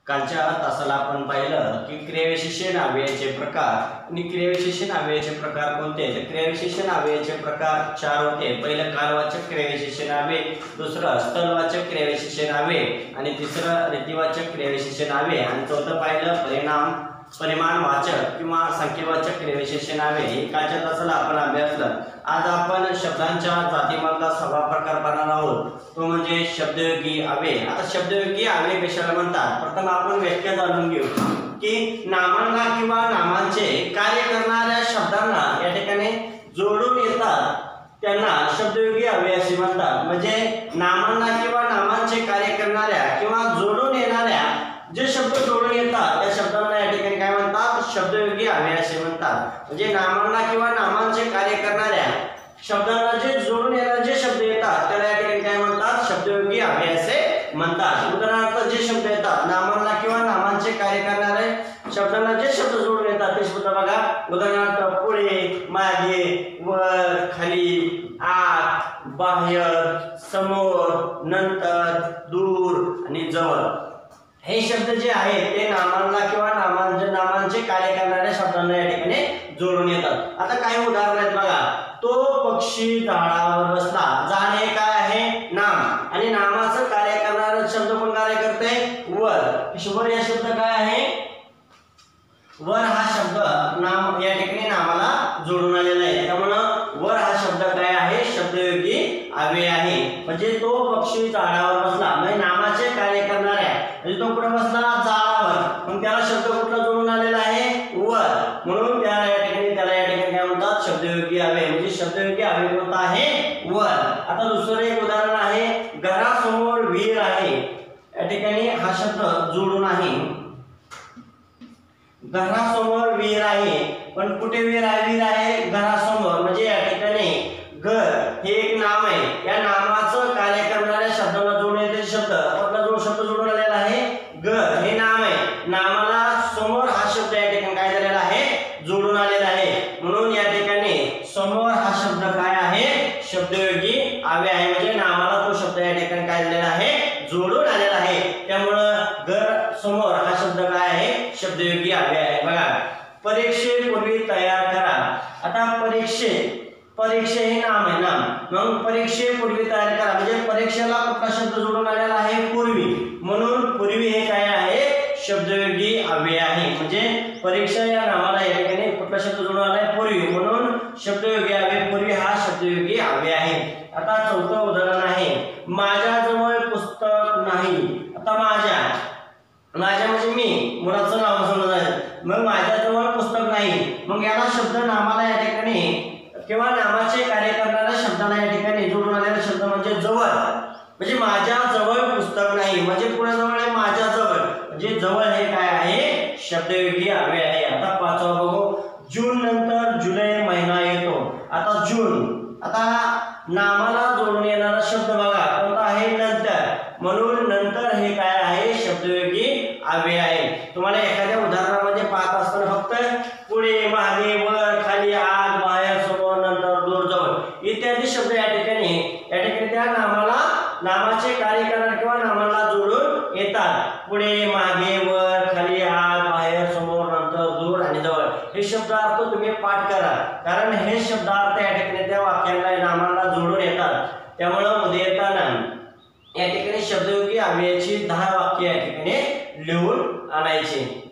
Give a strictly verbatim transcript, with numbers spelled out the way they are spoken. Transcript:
कालच्या तासाला आपण पाहिलं की क्रियाविशेषण अव्ययाचे प्रकार आणि क्रियाविशेषण अव्ययाचे प्रकार कोणते तर क्रियाविशेषण अव्ययाचे प्रकार चार होते। पहिलं कालवाचक क्रियाविशेषण अव्यय, दुसरं स्थलवाचक क्रियाविशेषण अव्यय आणि तिसरं रीतिवाचक क्रियाविशेषण अव्यय आणि चौथं पाहिलं परिणाम परिमाणवाचक किंवा संख्येवाचक क्रियाविशेषण अव्यय। हे कालच्या तासाला आपण अभ्यासलं। आज आपण शब्दांच्या जातीमधला सहावा प्रकार पाहणार आहोत, तो म्हणजे शब्दयोगी अव्यय। आता शब्दयोगी अव्यय कशाला म्हणतात प्रथम आपण व्याख्या जाणून घेऊ की नामांना किंवा नामांचे कार्य करणाऱ्या शब्दांना या ठिकाणी जोडून येतात त्यांना शब्दयोगी अव्यय असे म्हणतात। म्हणजे नामांना किंवा नामांचे कार्य करणाऱ्या किंवा जोडून येणाऱ्या जे शब्द जोडून येतात त्या शब्दांना या ठिकाणी काय म्हणतात शब्दयोगी अव्यय असे म्हणतात। म्हणजे नामांना किंवा नामांचे कार्य करणाऱ्या शब्दांना जे जोडून येणारे जे शब्द येतात त्याला या ठिकाणी काय म्हणतात शब्दयोगी अव्यय असे म्हणतात। उदाहरणार्थ जे शब्द येतात नामांना किंवा नामांचे कार्य करणारे शब्दांना जे शब्द जोडून येतात ते शब्द बघा। उदाहरणार्थ पुढे, मागे, वर, खाली, आत, बाहेर, समोर, नंतर, दूर आणि जवळ हे शब्द जे आहेत ते नामांना किंवा नामांचे नामांचे कार्य करणाऱ्या शब्दांना या ठिकाणी जोडून येतात। आता काही उदाहरण आहेत बघा। तो पक्षी झाडावर बसला, झाड हे काय आहे नाम आणि नामाचं कार्य करणारा शब्द कोण कार्य करते वर। वर या शब्द काय आहे वर हा शब्द नाम या ठिकाणी नामाला जोडून आलेला आहे, त्यामुळे वर हा शब्द काय आहे शब्दयोगी अव्यय आहे। म्हणजे तो पक्षी झाडावर बसला म्हणजे नामाचे कार्य करणाऱ्या म्हणजे तो कुठे बसला झाडावर, मग त्याला शब्द कुठला जोडून आलेला आहे वर, म्हणून त्याला या ठिकाणी त्याला या ठिकाणी काय म्हणतात शब्दयोगी अव्यय। म्हणजे शब्दयोगी अव्यय कोणता आहे वर। आता दुसरं एक उदाहरण आहे घरासमोर विहीर आहे, या ठिकाणी हा शब्द जोडून आहे घरासमोर विहीर आहे, पण कुठे विहीर आहे विहीर आहे घरासमोर, म्हणजे या ठिकाणी घर हे एक नाम आहे, या नामाचं कार्य करणाऱ्या शब्दाला जोडून येते शब्द आपला जो शब्द जोडून आलेला आहे घर हे नाम आहे, नामाला समोर हा शब्द या ठिकाणी काय झालेला आहे जोडून आलेला आहे, म्हणून या ठिकाणी समोर हा शब्द काय आहे शब्दयोगी अव्यय आहे। म्हणजे नामाला तो शब्द या ठिकाणी काय झालेला आहे जोडून आलेला आहे, त्यामुळं घर समोर हा शब्द काय आहे शब्दयोगी अव्यय आहे। बघा परीक्षेपूर्वी तयार करा। आता परीक्षे परीक्षे हे नाम आहे नाम, मग परीक्षेपूर्वी तयार करा म्हणजे परीक्षेला कुठला शब्द जोडून आलेला आहे पूर्वी, म्हणून पूर्वी हे काय आहे शब्दयोगी अव्यय आहे। म्हणजे परीक्षा या नामाला या ठिकाणी कुठला शब्द जोडून आलाय पूर्वी, म्हणून शब्दयोगी अव्यय पूर्वी हा शब्दयोगी अव्यय आहे। आता चौथं उदाहरण आहे माझ्याजवळ पुस्तक नाही। आता माझ्या माझ्या म्हणजे मी मुलाचं नाव समजायचं, मग माझ्याजवळ पुस्तक नाही, मग याला शब्द नामाला या ठिकाणी किंवा नामाचे कार्य करणाऱ्या शब्दाला या ठिकाणी जोडून आलेला शब्द म्हणजे जवळ, म्हणजे माझ्या जवळ पुस्तक नाही म्हणजे पुढे जवळ आहे माझ्या जवळ, म्हणजे जवळ हे काय आहे शब्दयोगी अव्यय आहे। आता पाचवा बघू जून नंतर जुलै महिना येतो। आता जून आता नामाला जोडून येणारा शब्द बघा कोणता आहे नंतर, म्हणून नंतर हे काय आहे शब्दयोगी अव्यय आहे। तुम्हाला एखाद्या उदाहरणामध्ये पाहत असताना फक्त पुढे, मागे, वर, खाली, आत, बाहेर, समोर, नंतर, दूर, जवळ इत्यादी शब्द या ठिकाणी या ठिकाणी त्या नामाला नामाचे कार्य करणारे किंवा नामाला जोडून येतात। पुढे, मागे, वर, खाली, आत, बाहेर, समोर, नंतर, दूर आणि जवळ हे शब्दार्थ तुम्ही पाठ करा, कारण हे शब्दार्थ या ठिकाणी त्या वाक्यांना नामाला जोडून येतात। त्यामुळे उद्या येताना या ठिकाणी शब्दयोगी अव्ययाची दहा वाक्य या ठिकाणी लिहून आणायची।